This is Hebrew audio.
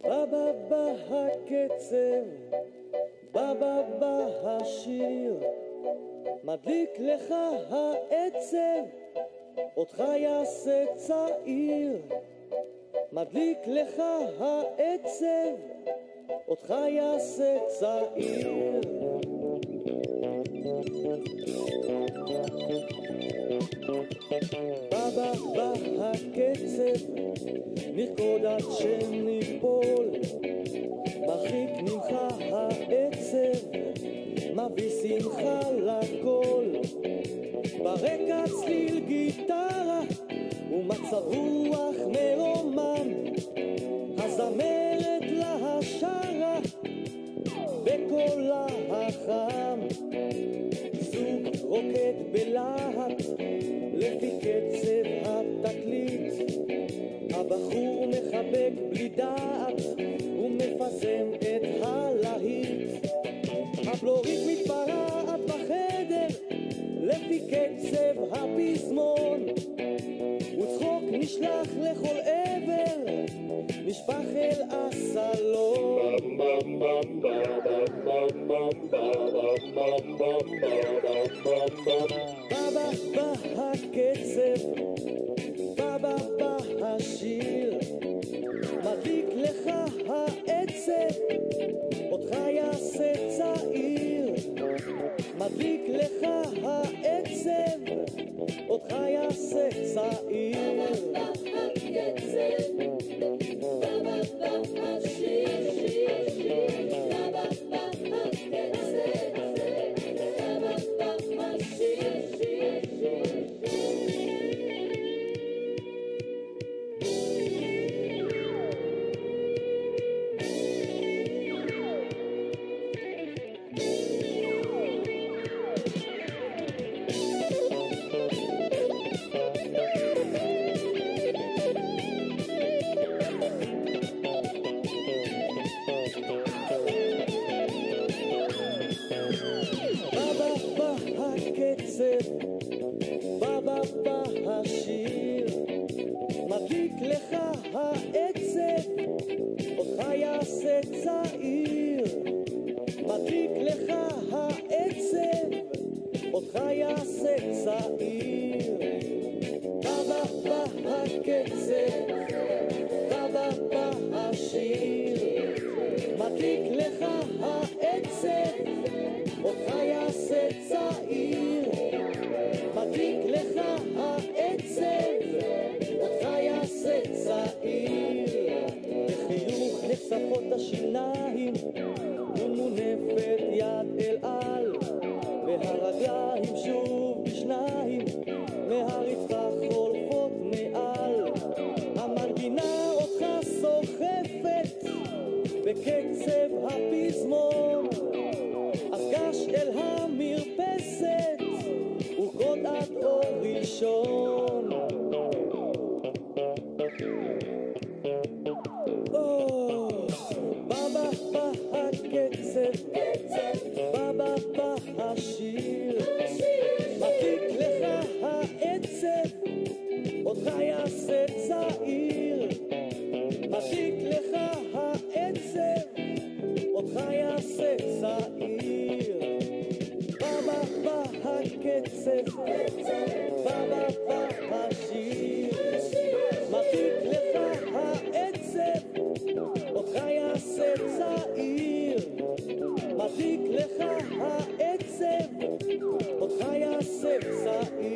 בא בא הקצב, בא השיר, מדליק לך העצב, אותך יעשה צעיר. מדליק לך העצב, אותך יעשה צעיר. בא הקצב, נרקוד עד שניפול, מרחיק ממך העצב, מביא שמחה לכל. ברקע צליל גיטרה ומצב רוח מרומן, הזמרת לה שרה בקולה החם. זוג רוקד בלהט לפי קצב התקליט, הבחור מחבק בלי דעת ומפזם את הלהיט. הבלורית מתפרעת בחדר לפי קצב הפזמון, וצחוק נשלח לכל עבר, נשפך אל הסלון. בא הקצב, בא השיר, מדליק לך העצב, אותך יעשה צעיר. מדליק לך העצב, אותך יעשה צעיר. בא השיר, מדליק לך העצב, אותך יעשה צעיר. מדליק לך העצב, אותך יעשה צעיר. בא הקצב, בא השיר, מדליק לך העצב, אותך יעשה צעיר. מדליק לך העצב, אותך יעשה צעיר. בחיוך נחשפות השיניים ומונפת יד אל על, והרגליים שוב בשניים מהרצפה חולפות מעל. המנגינה אותך סוחפת בקצב הפזמון, אז גש אל המרפסת ורקוד עד אור ראשון. בא הקצב, בא השיר, מדליק לך העצב, אותך יעשה צעיר. מדליק לך העצב, אותך יעשה צעיר. בא הקצב, בא השיר, מדליק לך העצב, אותך יעשה צעיר. מדליק לך העצב, אותך יעשה צעיר.